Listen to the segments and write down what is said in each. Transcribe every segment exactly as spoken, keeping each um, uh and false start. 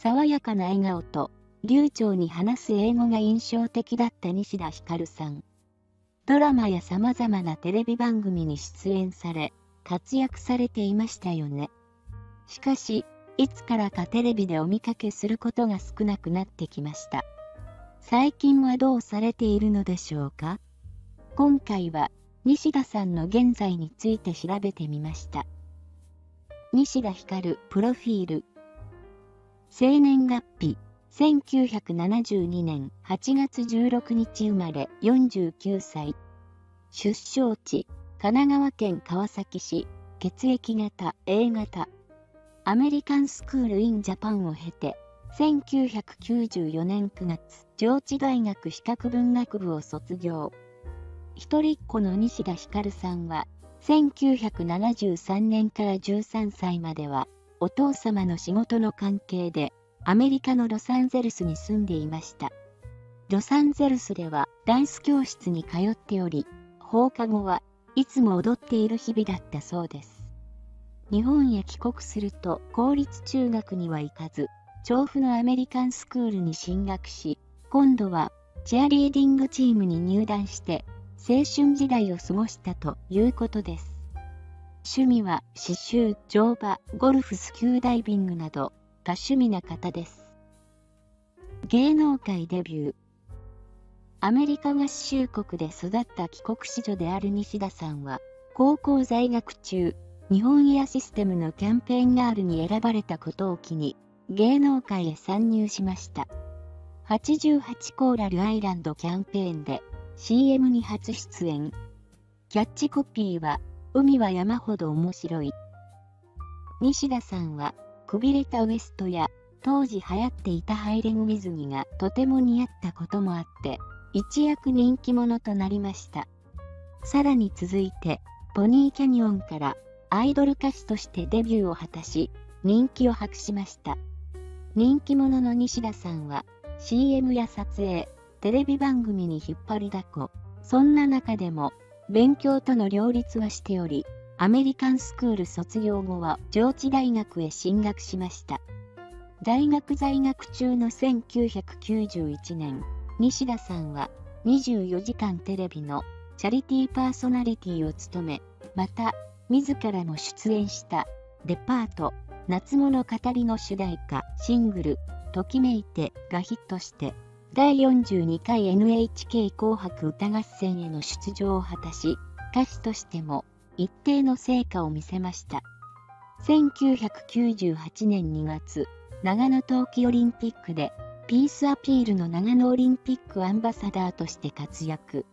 爽やかな笑顔と流暢に話す英語が印象的だった西田ひかるさん。ドラマやさまざまなテレビ番組に出演され、活躍されていましたよね。しかし、いつからかテレビでお見かけすることが少なくなってきました。最近はどうされているのでしょうか。今回は西田さんの現在について調べてみました。西田ひかるプロフィール。生年月日せんきゅうひゃくななじゅうにねんはちがつじゅうろくにち生まれよんじゅうきゅうさい。出生地神奈川県川崎市。血液型 エー 型。アメリカンスクールインジャパンを経てせんきゅうひゃくきゅうじゅうよねんくがつ上智大学比較文学部を卒業。一人っ子の西田ひかるさんはせんきゅうひゃくななじゅうさんねんからじゅうさんさいまではお父様の仕事の関係でアメリカのロサンゼルスに住んでいました。ロサンゼルスではダンス教室に通っており、放課後はいつも踊っている日々だったそうです。日本へ帰国すると公立中学には行かず、調布のアメリカンスクールに進学し、今度はチアリーディングチームに入団して青春時代を過ごしたということです。趣味は刺繍、乗馬、ゴルフ、スキューダイビングなど多趣味な方です。芸能界デビュー。アメリカ合衆国で育った帰国子女である西田さんは、高校在学中、日本エアシステムのキャンペーンガールに選ばれたことを機に、芸能界へ参入しました。はちじゅうはちコーラルアイランドキャンペーンで シーエム に初出演。キャッチコピーは、海は山ほど面白い。西田さんは、くびれたウエストや、当時流行っていたハイレグ水着がとても似合ったこともあって、一躍人気者となりました。さらに続いて、ポニーキャニオンからアイドル歌手としてデビューを果たし、人気を博しました。人気者の西田さんは、シーエム や撮影、テレビ番組に引っ張りだこ、そんな中でも、勉強との両立はしており、アメリカンスクール卒業後は上智大学へ進学しました。大学在学中のせんきゅうひゃくきゅうじゅういちねん、西田さんはにじゅうよじかんテレビのチャリティーパーソナリティを務め、また自らも出演したデパート夏物語の主題歌シングルときめいてがヒットしてだいよんじゅうにかい エヌエイチケー 紅白歌合戦への出場を果たし、歌手としても一定の成果を見せました。せんきゅうひゃくきゅうじゅうはちねんにがつ、長野冬季オリンピックでピースアピールの長野オリンピックアンバサダーとして活躍。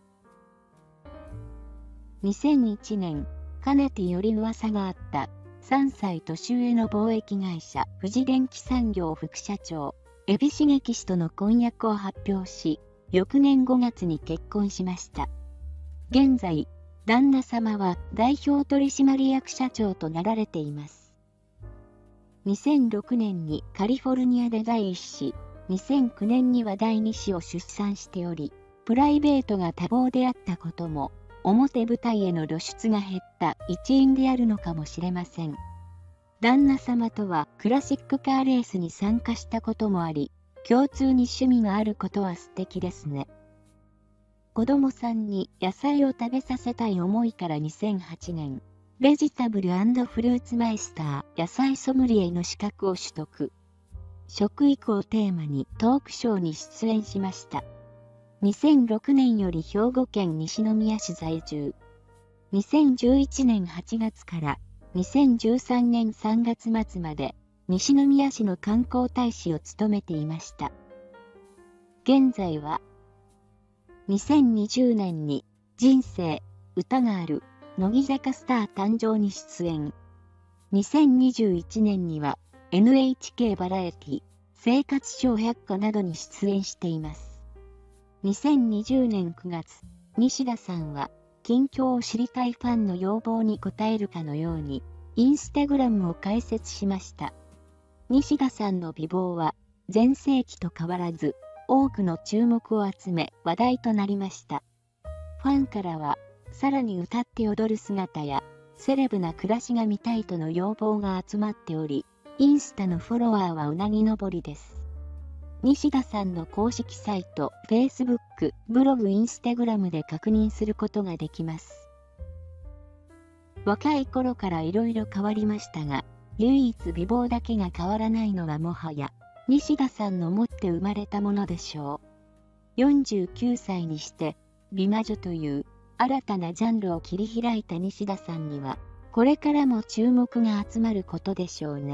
にせんいちねん、かねてより噂があったさんさい年上の貿易会社富士電機産業副社長、海老重騎士との婚約を発表し、翌年ごがつに結婚しました。現在、旦那様は代表取締役社長となられています。にせんろくねんにカリフォルニアでだいいっ子、にせんきゅうねんにはだいに子を出産しており、プライベートが多忙であったことも、表舞台への露出が減った一因であるのかもしれません。旦那様とはクラシックカーレースに参加したこともあり、共通に趣味があることは素敵ですね。子供さんに野菜を食べさせたい思いからにせんはちねん、ベジタブル&フルーツマイスター野菜ソムリエの資格を取得。食育をテーマにトークショーに出演しました。にせんろくねんより兵庫県西宮市在住。にせんじゅういちねんはちがつからにせんじゅうさんねんさんがつ末まで西宮市の観光大使を務めていました。現在はにせんにじゅうねんに人生、歌がある乃木坂スター誕生に出演。にせんにじゅういちねんには エヌエイチケー バラエティ生活笑百科などに出演しています。にせんにじゅうねんくがつ、西田さんは近況を知りたいファンの要望に応えるかのようにインスタグラムを開設しました。西田さんの美貌は全盛期と変わらず多くの注目を集め話題となりました。ファンからはさらに歌って踊る姿やセレブな暮らしが見たいとの要望が集まっており、 インスタのフォロワーはうなぎ登りです。西田さんの公式サイト、Facebook、ブログ、インスタグラムで確認することができます。若い頃からいろいろ変わりましたが、唯一美貌だけが変わらないのはもはや、西田さんの持って生まれたものでしょう。よんじゅうきゅうさいにして、美魔女という新たなジャンルを切り開いた西田さんには、これからも注目が集まることでしょうね。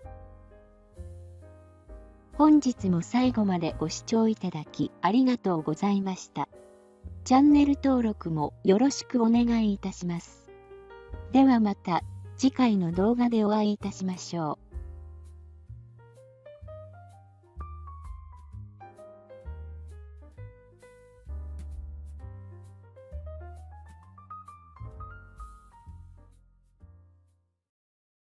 本日も最後までご視聴いただきありがとうございました。チャンネル登録もよろしくお願いいたします。ではまた次回の動画でお会いいたしましょう。